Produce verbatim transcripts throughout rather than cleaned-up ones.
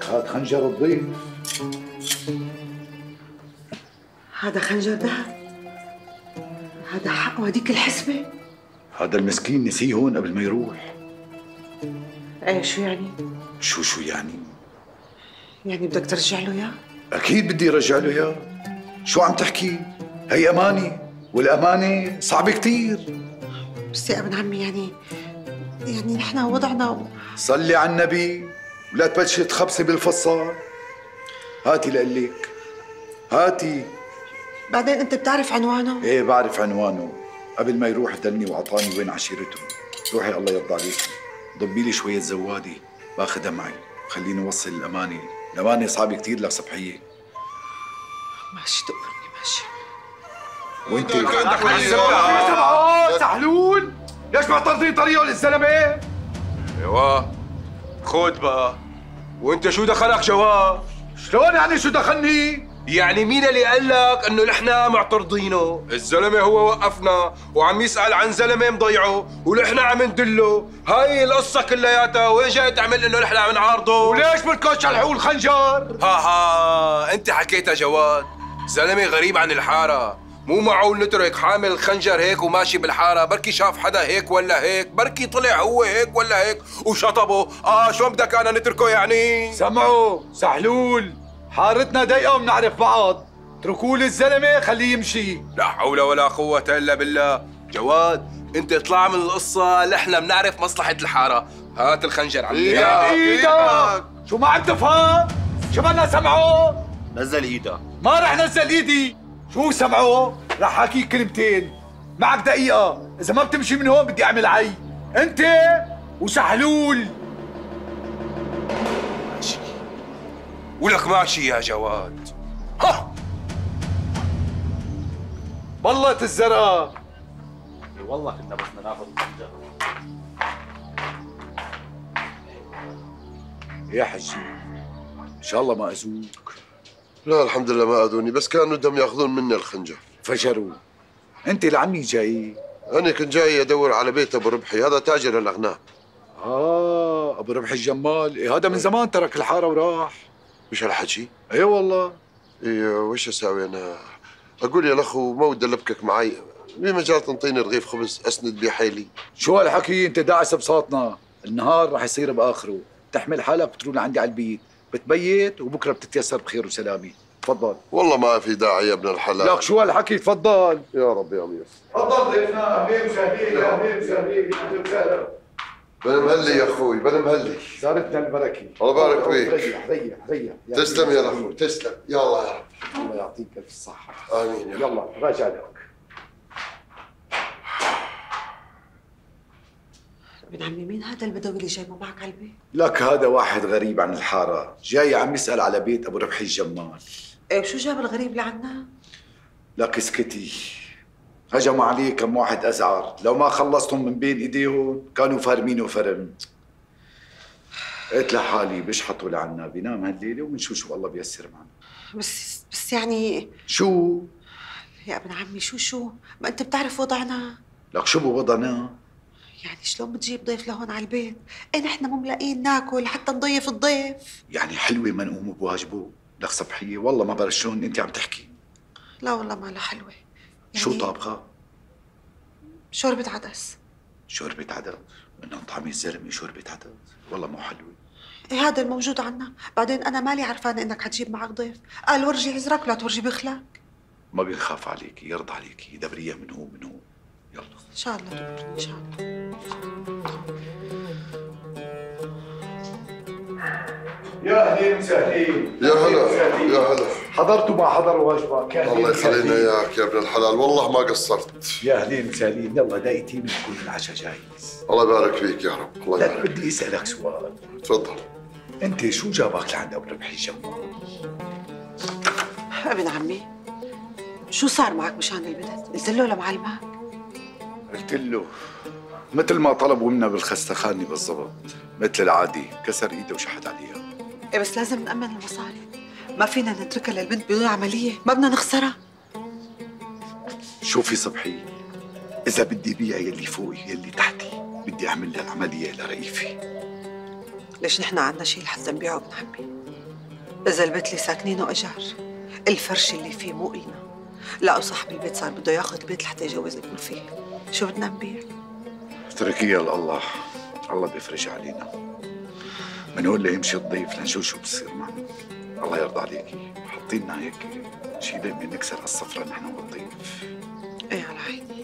هاد خنجر الضيف. هذا خنجر ذهب، هذا حقه هديك الحسبة. هذا المسكين نسيه هون قبل ما يروح. ايه شو يعني؟ شو شو يعني؟ يعني بدك ترجع له اياه؟ أكيد بدي أرجع له إياه. شو عم تحكي؟ هي أمانة، والأمانة صعبة كتير. بس يا ابن عمي يعني يعني نحن وضعنا و... صلي على النبي ولا تبلشي تخبصي بالفصال. هاتي لقلك، هاتي. بعدين انت بتعرف عنوانه؟ ايه بعرف عنوانه. قبل ما يروح دلني وعطاني وين عشيرته. روحي الله يرضى عليكي، ضبي لي شوية زوادي باخذها معي، خليني اوصل الأمانة. الأمانة صعبة كتير لصبحية. ماشي تقبرني ماشي. وانت سمعوا سحلول، ليش معطلتين طريقه للزلمه؟ ايوه خود بقى. وانت شو دخلك جواد؟ شلون يعني شو دخلني؟ يعني مين اللي قال لك انه نحن معترضينه؟ الزلمه هو وقفنا وعم يسال عن زلمه مضيعه ونحن عم ندله. هاي القصه كلياتها. وين جاي تعمل انه نحن عم نعارضه؟ وليش بدكم تشلحوا الخنجر؟ ها ها انت حكيتها جواد. زلمه غريب عن الحاره، مو معقول نترك حامل الخنجر هيك وماشي بالحاره. بركي شاف حدا هيك ولا هيك، بركي طلع هو هيك ولا هيك وشطبه. اه شو بدك انا نتركه يعني؟ سمعوا سحلول، حارتنا ضيقه وبنعرف بعض، اتركوا لي الزلمه خليه يمشي. لا حول ولا قوه الا بالله. جواد انت اطلع من القصه، نحن بنعرف مصلحه الحاره. هات الخنجر عمي. ايدك ايدك، شو ما عم تفهم؟ شو بدنا سمعوا؟ نزل ايدك. ما رح نزل ايدي. شو سمعوا؟ رح حكيك كلمتين، معك دقيقة، إذا ما بتمشي من هون بدي أعمل عي، أنت وسحلول. ماشي ولك ماشي يا جواد. ها بلط الزرقاء. والله كنا بدنا ناخذ الخنجر. يا حجي ان شاء الله ما اذوك. لا الحمد لله ما اذوني، بس كانوا بدهم ياخذون مني الخنجر. فجروا. انت لعمي جاي؟ انا كنت جاي ادور على بيت ابو ربحي، هذا تاجر الاغنام. اه ابو ربحي الجمال. إيه هذا من زمان ترك الحاره وراح. مش هالحكي؟ اي والله. ايه وش اسوي انا؟ اقول يا الاخو ما ودي البكك معي، بمجال تنطيني رغيف خبز اسند بيه حيلي. شو هالحكي؟ انت داعس بساطنا. النهار رح يصير باخره، بتحمل حالك بتروح لعندي على البيت، بتبيت وبكره بتتيسر بخير وسلامه. تفضل. والله ما في داعي يا ابن الحلال. لك شو هالحكي؟ تفضل. يا رب يا امير. تفضل ضيفنا. اهلين وسهلين يا اهلين وسهلين اهلا وسهلا. بلا مهلي يا اخوي بلا مهلي. زارتنا البركه. الله يبارك فيك. ريح ريح ريح. تسلم يا اخوي تسلم. يلا يا رب. الله يعطيك الف الصحه. امين يا رب. يلا راجع لك. ابن عمي مين هذا البدوي اللي جايبه معك على البيت؟ لك هذا واحد غريب عن الحاره، جاي عم يسال على بيت ابو ربحي الجمال. ايه شو جاب الغريب لعنا؟ لك اسكتي. هجموا عليه كم واحد ازعر، لو ما خلصتهم من بين ايديهم كانوا فارمينه فرم. قلت لحالي بشحطوا لعنا بينام هالليله وبنشوف شو الله بيسر معنا. بس بس يعني شو؟ يا ابن عمي شو شو؟ ما انت بتعرف وضعنا. لك شو بوضعنا؟ يعني شلون بتجيب ضيف لهون على البيت؟ ايه نحن مو ملاقيين ناكل حتى نضيف الضيف. يعني حلوه ما نقوم بواجبه؟ لك صبحيه والله ما بعرف شلون انت عم تحكي. لا والله ما لها حلوه. يعني شو طابخه؟ شوربة عدس. شوربة عدس؟ بدنا نطعمي الزلمه شوربة عدس؟ والله مو حلوه. ايه هذا الموجود عنا، بعدين انا مالي عرفانه انك حتجيب معك ضيف، قال ورجي عذرك ولا تورجي بخلك. ما بيخاف عليكي، يرضى عليكي، دبريه من هو من هو. يلا ان شاء الله دكتور ان شاء الله. يا اهلين وسهلين. يا هلا يا هلا. حضرتوا ما حضروا واجبك. الله يخلينا اياك يا ابن الحلال، والله ما قصرت. يا اهلين وسهلين. يلا دقيقتين بتكون العشاء جاهز. الله يبارك فيك يا رب. الله لك يبارك. بدي اسالك سؤال. تفضل. انت شو جابك لعند ابو ربحي الجمال؟ ابن عمي شو صار معك مشان البنت؟ قلت له لمعلمك؟ قلت له مثل ما طلبوا منا بالخستخانه بالضبط، مثل العادي، كسر ايده وشحت عليها. ايه بس لازم نأمن المصاري، ما فينا نتركها للبنت بدون عملية، ما بدنا نخسرها. شوفي صبحي، إذا بدي بيع يلي فوقي يلي تحتي بدي أعمل لها عملية لرئيفي. ليش نحن عنا شيء لحتى نبيعه ابن عمي؟ إذا البيت اللي ساكنينه إيجار، الفرش اللي فيه مو إلنا، لا وصاحب البيت صار بده ياخذ البيت لحتى يجوز ابنه فيه، شو بدنا نبيع؟ اتركيها لله، الله بيفرج علينا. من هون ليمشي الضيف لنشوف شو بصير معنا. الله يرضى عليكي، حطي لنا هيك شي دائما نكسر الصفرة نحن والضيف. ايه على عيني.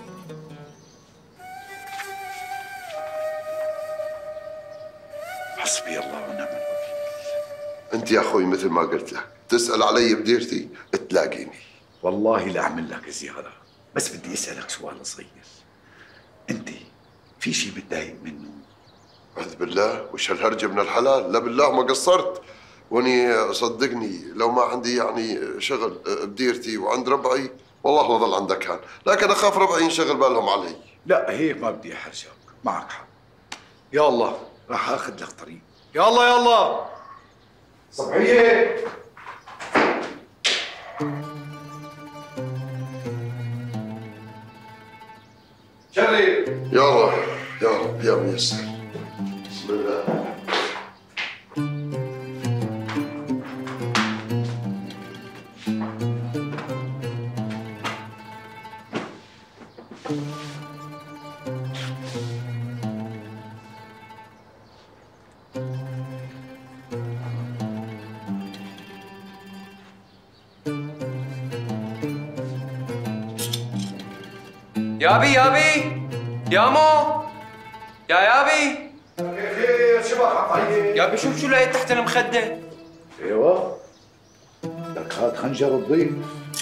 حسبي الله ونعم الوكيل. انت يا اخوي مثل ما قلت لك، تسأل علي بديرتي تلاقيني. والله لا أعمل لك زيارة، بس بدي أسألك سؤال صغير. أنت في شي بتضايق منه؟ أعوذ بالله، وش هالهرجة من الحلال؟ لا بالله ما قصرت. واني صدقني لو ما عندي يعني شغل بديرتي وعند ربعي والله لظل عندك كان، لكن اخاف ربعي ينشغل بالهم علي. لا هيك ما بدي أحرجك، معك حق. يا الله راح آخذ لك طريق. يلا يلا صبحية. شرف. يا رب يا رب يا ميسر. بسم الله. يابي يابي يامو يا يابي خير شو بك عطية؟ يابي شوف شو لقيت تحت المخدة. ايوه لك هات خنجر الضيف.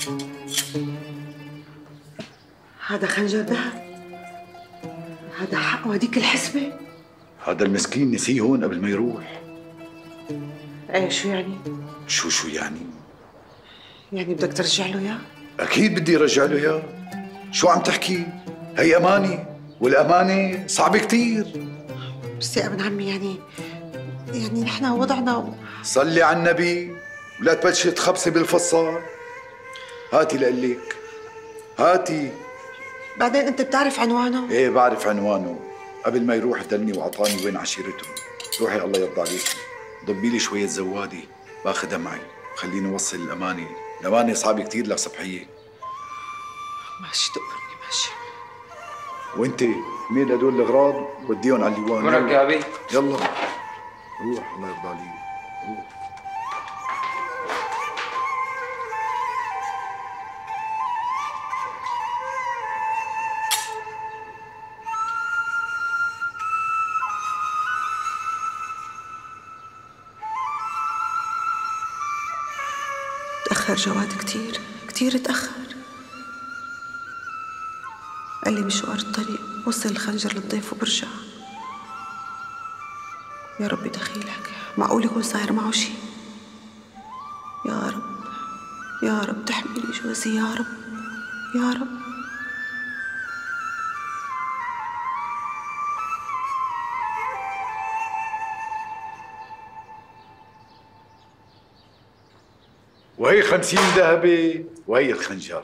هذا خنجر ذهب، هذا حقه هديك الحسبة. هذا المسكين نسيه هون قبل ما يروح. ايه شو يعني؟ شو شو يعني؟ يعني بدك ترجع له اياه؟ أكيد بدي أرجع له إياه. شو عم تحكي؟ هي أمانة، والأمانة صعبة كتير. بس يا ابن عمي يعني يعني نحن وضعنا و... صلي على النبي ولا تبلشي تخبصي بالفصال. هاتي لقلك، هاتي. بعدين انت بتعرف عنوانه؟ ايه بعرف عنوانه، قبل ما يروح دلني وعطاني وين عشيرته. روحي الله يرضى عليكي، ضبي لي شوية زوادي باخذها معي، خليني اوصل الأمانة، الأمانة صعبة كتير لك صبحية. ماشي تقبرني ماشي. وانت مين هدول الاغراض؟ وديهم على الليوان. مرق يابي. يلا روح الله يرضى عليك، روح. تأخر جواد كتير كتير تأخر. قال لي مشوار الطريق وصل الخنجر للضيف وبرجع. يا ربي دخيلك، معقول يكون صاير معه شي؟ يا رب يا رب تحميلي جوزي يا رب يا رب. وهي خمسين ذهبة وهي الخنجر.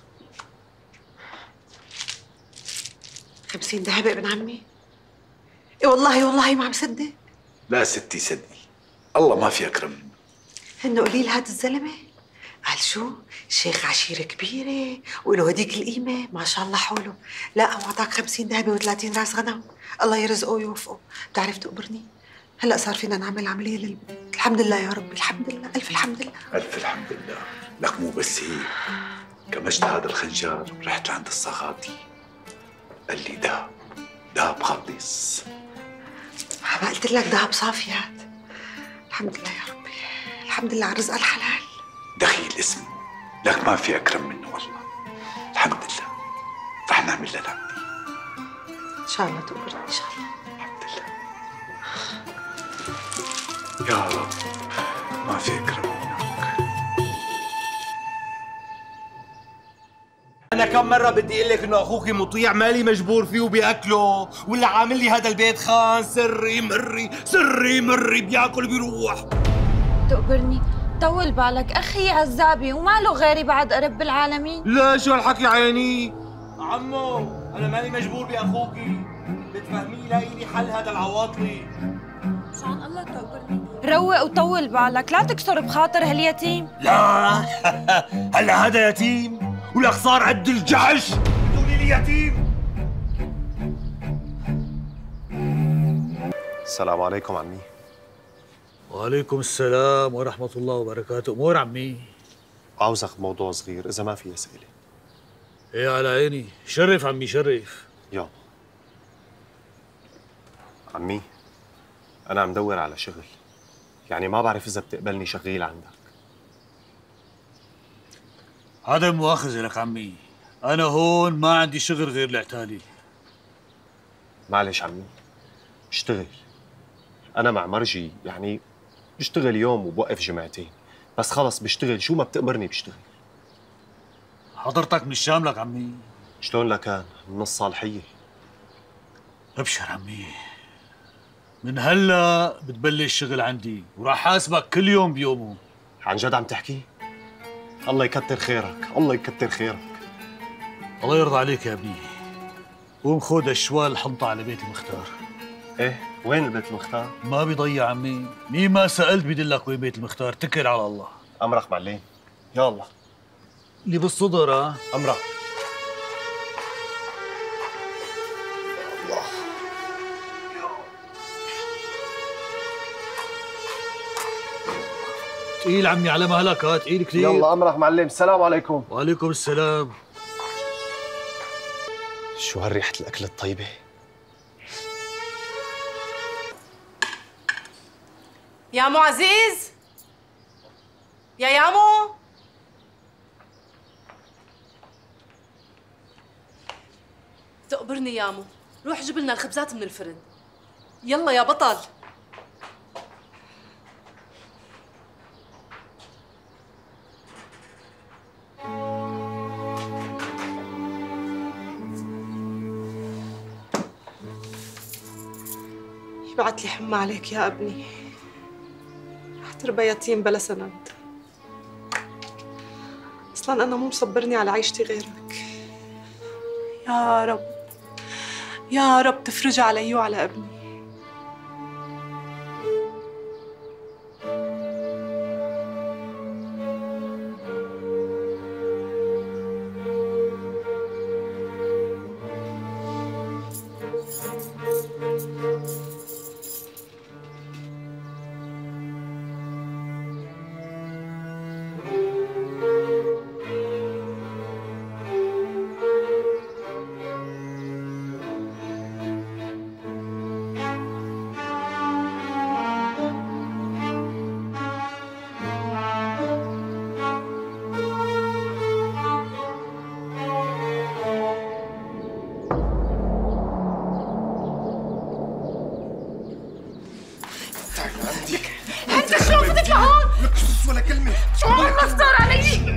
خمسين ذهبة ابن عمي؟ ايه والله والله ما عم صدق. لا ستي صدقي، الله ما في أكرم منه. هن قليل هاد الزلمة؟ قال شو؟ شيخ عشيرة كبيرة وله هديك القيمة ما شاء الله حوله. لا وعطاك خمسين ذهبة وثلاثين راس غنم، الله يرزقه ويوفقه. بتعرف تقبرني؟ هلا صار فينا نعمل عملية للبيت، الحمد لله يا ربي، الحمد لله، ألف الحمد لله. ألف الحمد لله. لك مو بس هيك، كمشت هذا الخنجر رحت لعند الصغاطي قال لي دهب دهب خالص. ما قلت لك دهب صافيات. الحمد لله يا ربي، الحمد لله على الرزق الحلال. دخيل اسمه، لك ما في أكرم منه والله. الحمد لله، رح نعمل للعبدي إن شاء الله تقبرني إن شاء الله. الحمد لله يا رب، ما في أكرم منك. أنا كم مرة بدي أقول لك إنه أخوك مطيع مالي مجبور فيه وبياكله، ولا عامل لي هذا البيت خان سري مري سري مري بياكل بيروح. تقبرني، طول بالك أخي عزابي وما له غيري بعد رب العالمين. لا شو هالحكي عيني؟ عمو أنا مالي مجبور بأخوكي، بتفهمي لاقي لي حل هذا العواطلي. مشان الله تقبرني، روق وطول بالك، لا تكسر بخاطر هاليتيم. لا هلا هذا يتيم ولك صار عد الجعش تقولي لي يتيم. السلام عليكم عمي. وعليكم السلام ورحمة الله وبركاته. أمور عمي؟ عاوزك بموضوع صغير إذا ما في أسئلة. إيه على عيني، شرف عمي شرف. يلا عمي، أنا عم دور على شغل، يعني ما بعرف إذا بتقبلني شغيل عندك. عدم مؤاخذة لك عمي، أنا هون ما عندي شغل غير العتالي. معلش عمي، بشتغل. أنا مع مرجي يعني بشتغل يوم وبوقف جمعتين، بس خلص بشتغل، شو ما بتأمرني بشتغل. حضرتك من الشام لك عمي؟ شلون لكان؟ من الصالحية. ابشر عمي، من هلا بتبلش شغل عندي وراح حاسبك كل يوم بيومه. عن جد عم تحكي؟ الله يكتر خيرك، الله يكتر خيرك. الله يرضى عليك يا ابني. قوم خذ الشوال الحنطة على بيت المختار. ايه وين البيت المختار؟ ما بيضيع عمي، مين ما سألت بدلك وين بيت المختار، تكل على الله. أمرك معلم. يلا اللي بالصدر. ها أمرك. تقيل عمي على مهلك، ها تقيل كثير. يلا أمرك معلم. السلام عليكم. وعليكم السلام. شو هالريحة الأكل الطيبة؟ يا مو عزيز، يا يامو، تقبرني يامو، روح جيب لنا الخبزات من الفرن. يلا يا بطل. يبعت لي حمى عليك يا ابني، رح تربى يتيم بلا سند. اصلا انا مو مصبرني على عيشتي غيرك. يا رب يا رب تفرج علي وعلى ابني. انت شلون بدك لهون؟ لك شو ولا كلمة. شو عم صار علي؟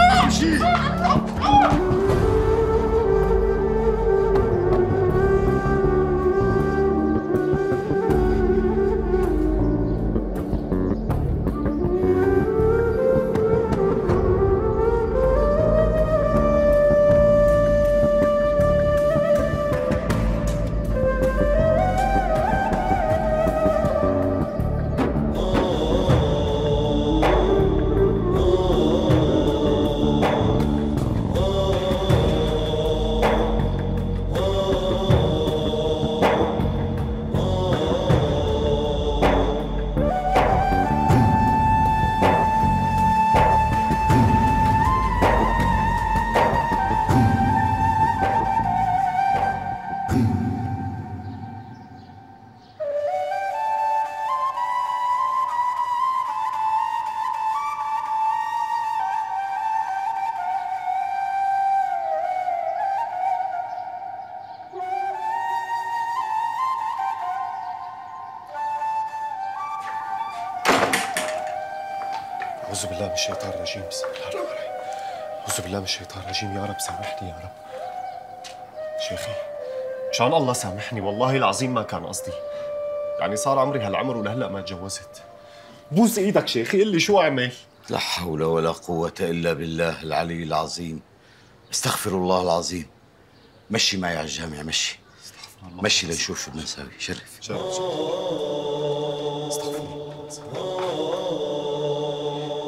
أعوذ بالله من الشيطان الرجيم، بسم الله الرحمن الرحيم. أعوذ بالله من الشيطان الرجيم، يا رب سامحني يا رب. شيخي مشان الله سامحني، والله العظيم ما كان قصدي. يعني صار عمري هالعمر ولهلا ما تجوزت. بوس ايدك شيخي، قل لي شو اعمل؟ لا حول ولا قوة إلا بالله العلي العظيم. استغفر الله العظيم. مشي معي على الجامع، مشي مشي لنشوف شو بدنا نساوي. شرف شرف شرف. استغفر الله.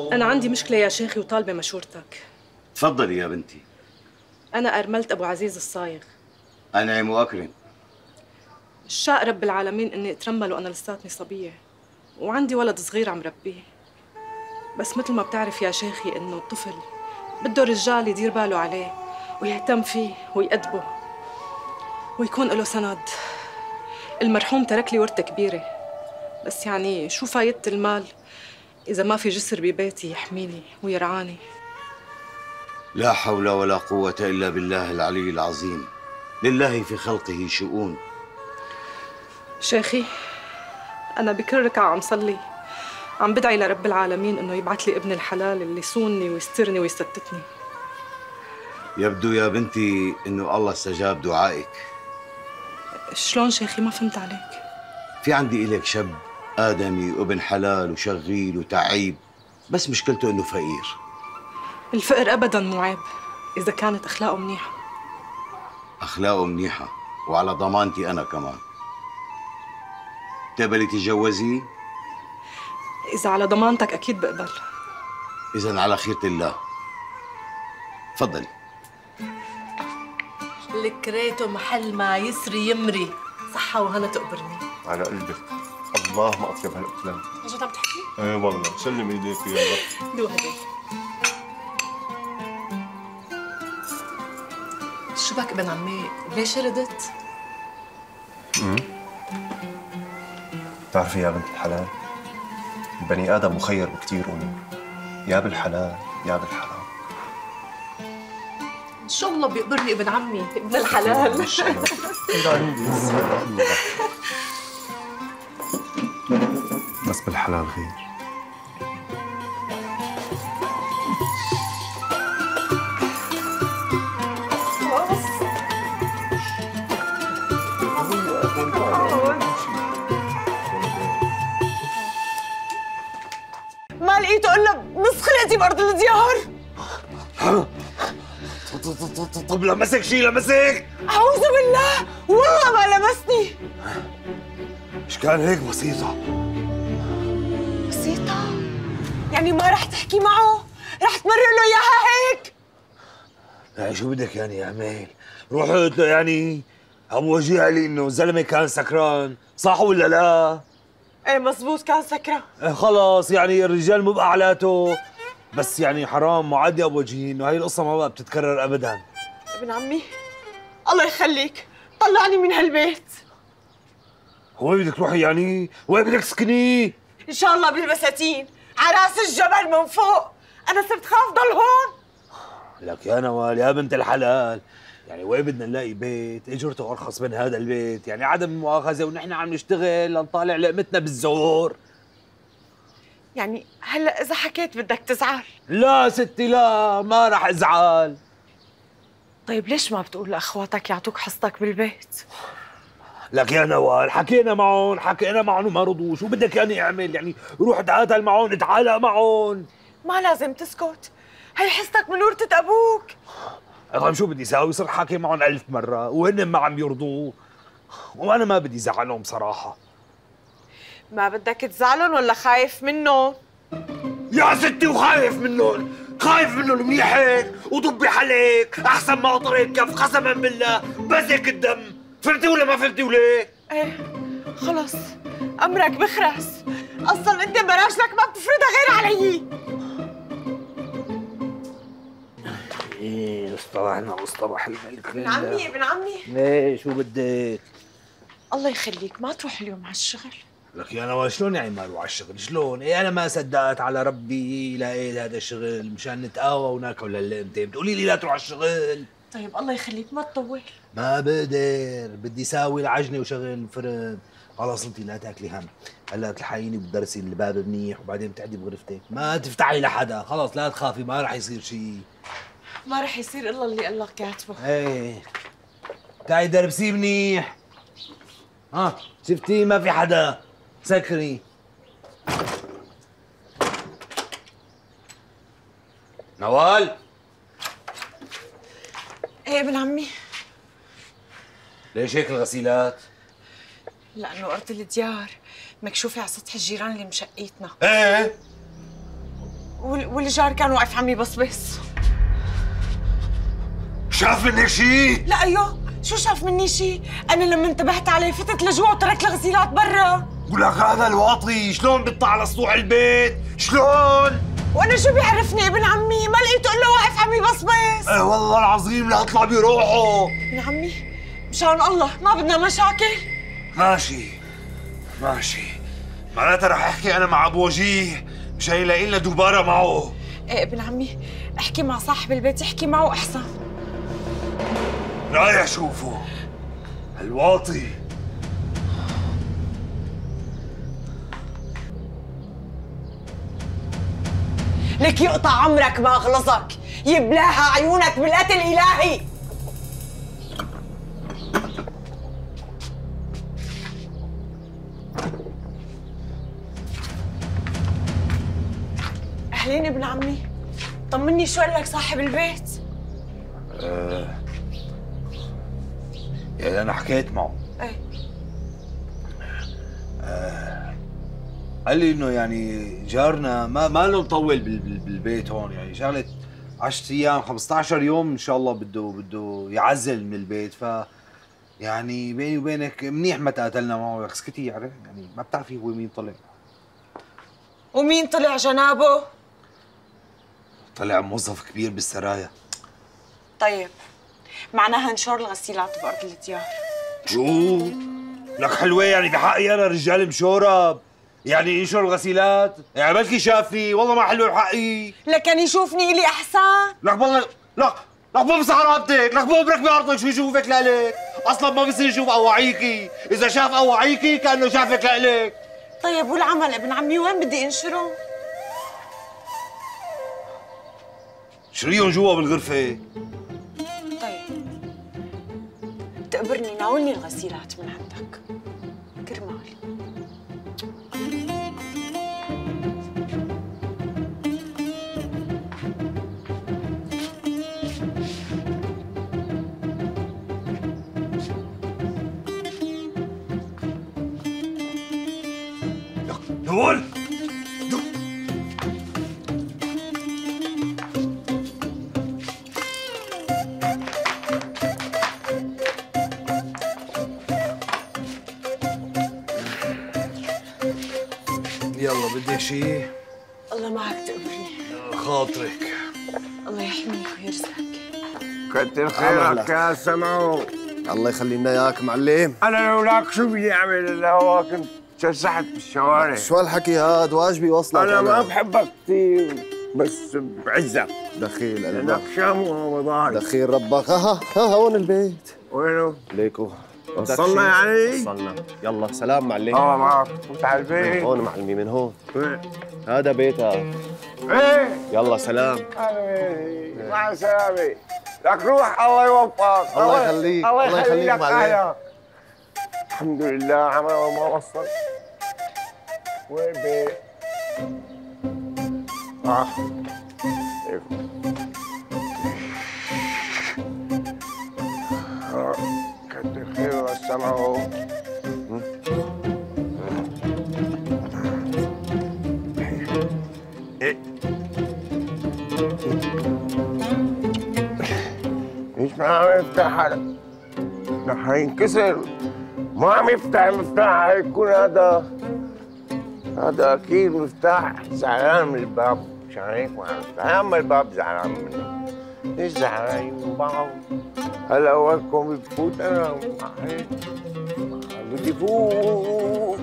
أنا عندي مشكلة يا شيخي وطالبة مشورتك. تفضلي يا بنتي. أنا أرملت أبو عزيز الصايغ. أنعم وأكرم. شاء رب العالمين إني أترمل وأنا لساتني صبية، وعندي ولد صغير عم ربيه. بس مثل ما بتعرف يا شيخي إنه الطفل بده رجال يدير باله عليه ويهتم فيه ويأدبه ويكون له سند. المرحوم ترك لي ورثة كبيرة، بس يعني شو فايدة المال إذا ما في جسر ببيتي يحميني ويرعاني؟ لا حول ولا قوة إلا بالله العلي العظيم. لله في خلقه شؤون. شيخي، أنا بكل ركعة عم صلي عم بدعي لرب العالمين إنه يبعث لي ابن الحلال اللي يصونني ويسترني ويستتني. يبدو يا بنتي إنه الله استجاب دعائك. شلون شيخي؟ ما فهمت عليك. في عندي إليك شاب آدمي وابن حلال وشغيل وتعيب، بس مشكلته إنه فقير. الفقر أبداً مو عيب إذا كانت أخلاقه منيحة. أخلاقه منيحة وعلى ضمانتي أنا كمان. تقبلي تتجوزيه؟ إذا على ضمانتك أكيد بقبل. إذن على خيرة الله. تفضلي. لك ريته محل ما يسري يمري. صحة وهنا تقبرني. على قلبك. الله ما أطيب هالأكلام. جد عم تحكي؟ ايه والله. سلم ايديك يلا. دو هدول. شو بك ابن عمي؟ ليش ردت؟ امم بتعرفي يا بنت الحلال، البني آدم مخير بكتير أمور، يا بالحلال يا بالحرام. إن شاء الله بيقبرني ابن عمي ابن الحلال. إن شاء الله. بس بالحلال غير. ما لقيته الا بنص خلقتي بارض الديار. طب لمسك شي لمسك؟ اعوذ بالله والله ما لمسني. مش كان هيك بسيطة؟ بسيطة؟ يعني ما رح تحكي معه؟ رح تمرق له اياها هيك؟ يعني شو بدك يعني اعمل؟ روح قلت له يعني ابو وجيه قال لي انه الزلمه كان سكران، صح ولا لا؟ ايه مزبوط كان سكران. إيه خلص يعني الرجال مو بأعلاته، بس يعني حرام معدي ابو وجيه انه هاي القصه ما بقى بتتكرر ابدا. ابن عمي الله يخليك طلعني من هالبيت. وين بدك تروحي يعني؟ وين بدك تسكني؟ ان شاء الله بالبساتين على راس الجبل من فوق. انا صرت خاف ضل هون. لك يا نوال يا بنت الحلال، يعني وين بدنا نلاقي بيت اجرته ارخص من هذا البيت؟ يعني عدم المؤاخذه ونحن عم نشتغل لنطالع لقمتنا بالزور. يعني هلا اذا حكيت بدك تزعل؟ لا ستي لا، ما رح ازعل. طيب ليش ما بتقول لاخواتك يعطوك حصتك بالبيت؟ لك يا نوال حكينا معهم حكينا معهم وما رضوا، شو بدك يعني اعمل؟ يعني روح اتعاتل معهم اتعالق معهم. ما لازم تسكت، هي حصتك من ورثة ابوك. طيب شو بدي اساوي؟ صرت حاكي معهم ألف مرة وهن ما عم يرضوا، وأنا ما بدي زعلهم صراحة. ما بدك تزعلهم ولا خايف منهم؟ يا ستي وخايف منهم، خايف منهم منيح هيك وطبي حليك أحسن ما أطريك كف قسما بالله بزك الدم. فهمتي ولا ما فهمتي وليه؟ ايه خلص أمرك بخرس، أصلا أنت براجلك ما بتفرضها غير علي. ايه اصطبحنا واصطبح الملك. ابن عمي ابن عمي ايه شو بدك؟ الله يخليك ما تروح اليوم على الشغل. لك يا نوال شلون يعني ما اروح على الشغل؟ شلون؟ ايه انا ما صدقت على ربي لقيت هذا الشغل مشان نتقاوى وناكل هاللقمتين، بتقولي لي لا تروح على الشغل؟ طيب الله يخليك ما تطول. ما بقدر، بدي ساوي العجنه وشغل الفرن. خلاص انت لا تاكلي هم، هلا تلحقيني بتدرسي الباب منيح وبعدين بتقعدي بغرفتك، ما تفتحي لحدا، خلاص لا تخافي ما رح يصير شيء. ما رح يصير الا اللي الله كاتبه. ايه تعي دربسيه منيح. ها شفتي ما في حدا، سكري. نوال ايه ابن عمي. ليش هيك الغسيلات؟ لانه ارض الديار مكشوفه على سطح الجيران اللي مشقيتنا. ايه والجار كان واقف عم يبصبص. شاف منك شيء؟ لا ايوه، شو شاف مني شيء؟ انا لما انتبهت عليه فتت لجوا وترك الغسيلات برا. ولك هذا الواطي شلون بيطلع على سطوح البيت؟ شلون؟ وانا شو بيعرفني ابن عمي؟ ما لقيته الا واقف عم يبصبص. اه والله العظيم لا اطلع بروحه. ابن عمي مشان الله ما بدنا مشاكل. ماشي ماشي، معناتها رح احكي انا مع ابو وجيه مشان يلاقي لنا دوباره معه. ايه ابن عمي، احكي مع صاحب البيت، احكي معه احسن. رايح شوفه الواطي. لك يقطع عمرك ما اغلظك، يبلاها عيونك بالقتل الالهي. اهلين ابن عمي، طمني شو قال لك صاحب البيت؟ آه. يعني انا حكيت معه. ايه آه. قال لي انه يعني جارنا ما ما له مطول بال بال بالبيت هون، يعني شغله عشرة ايام خمسطعش يوم ان شاء الله بده بده يعزل من البيت. ف يعني بيني وبينك منيح ما تقاتلنا معه. يا اخي اسكتي، عرفت يعني ما بتعرفي هو مين طلع. ومين طلع جنابه؟ طلع موظف كبير بالسرايا. طيب معناها نشر الغسيلات بارض الديار. شو؟ لك حلوة يعني بحقي انا رجال مشورب، يعني ينشر الغسيلات؟ يعني بلكي شافني، والله ما حلوة بحقي. لكن يشوفني الي احسن. لك والله لك لك بمسح رقبتك، لك ببرك بارضك شو يشوفك لك؟ اصلا ما بصير يشوف قواعيكي، اذا شاف قواعيكي كانه شافك لك. طيب والعمل ابن عمي وين بدي انشره؟ شريهم جوا بالغرفة. طيب تقبرني ناولني الغسيلات من عندك كرمال. نقول يلا بدك شيء؟ الله معك تقبرني. خاطرك. الله يحميك ويرزقك. كتر خيرك يا سمعو. الله يخلي لنا اياك معلم. انا لولاك شو بدي اعمل الا هو كنت تسحت بالشوارع. شو هالحكي هاد؟ واجبي وصلك. انا ما بحبك كثير بس بعزك. دخيل انا لك شام ورمضان. دخيل ربك. ها ها ها هون البيت. وينه؟ ليكو. وصلنا يعني؟ وصلنا. يلا سلام معلم. اه معك. فوت على البيت. من هون معلمي من هون. وين؟ هذا بيتها. ايه؟ يلا سلام. مع السلامة. لك روح الله يوفقك. الله يخليك. الله يخليك معلم. الحمد لله عمل ما وصل. وين بيت؟ اه كتر خير والسمعوا. ليش ما عم يفتح هذا؟ رح ينكسر. ما عم يفتح المفتاح، هيكون هذا هذا اكيد مفتاح زعلان من الباب، مشان هيك ما عم يفتح. اما الباب زعلان منه. ليش زعلانين من بعض؟ هلا اولكم بفوت انا هيك بدي فوت.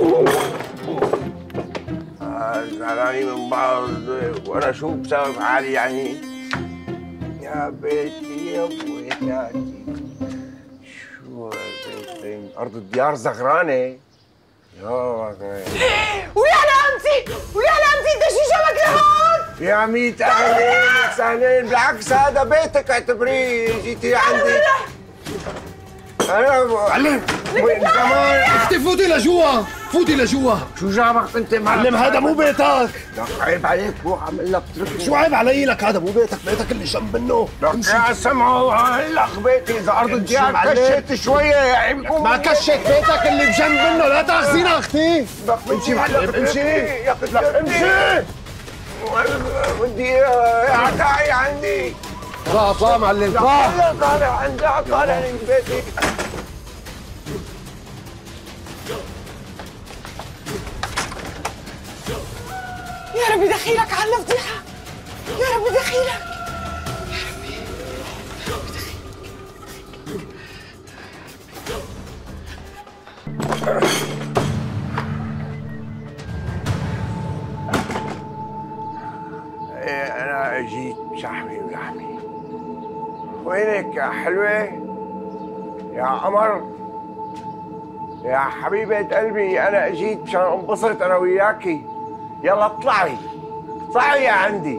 زعلانين من بعض وانا شو بسوي بحالي يعني؟ يا بيتي يا بويتاتي. شو البيتين؟ ارض الديار زغرانه. يا ويا لامتي ويا لامتي انت شو جابك لهون؟ يا ميت اهلين وسهلين، بالعكس هذا بيتك اعتبريه جيتي عندي. انا معلم من زمان. اختي فوتي لجوا، فوتي لجوا. شو جابك انت معلم؟ هذا مو بيتك. لك عيب عليك، روح اعمل لك اتركني. شو عيب علي؟ لك هذا مو بيتك، بيتك اللي جنب منه. لك يا سمعوا هلق بيتي، اذا ارض الديار كشت شويه يعيبكم. ما كشت بيتك اللي بجنب منه، لا تاخذينا اختي. امشي معلم امشي. امشي. بدي يا تعي عندي. اطلع اطلع معلم اطلع. لا طالع عندي طالع من بيتي. يا ربي دخيلك على الفضيحة، يا ربي دخيلك، يا ربي يا ربي دخيلك. أنا جيت بشحمي ولحمي. وينك يا حلوة؟ يا قمر؟ يا حبيبة قلبي، أنا جيت مشان انبسط أنا وياكي. يلا اطلعي اطلعي يا عندي.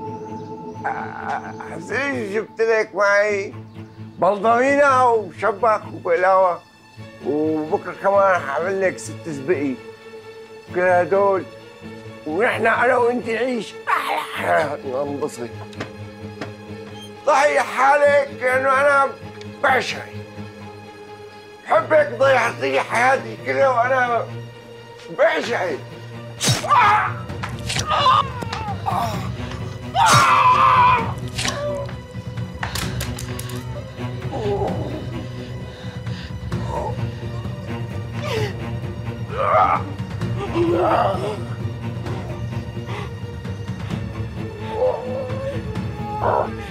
حسيت جبت لك معي بلطمينة وشبك وبقلاوة، وبكره كمان حعمل لك ست زبقي. كل هدول ونحن انا وانت نعيش احلى حياه ننبسط. ضحي حالك لانه انا بعشقك، بحبك ضيعتي حياتي كلها وانا بعشقك. Oh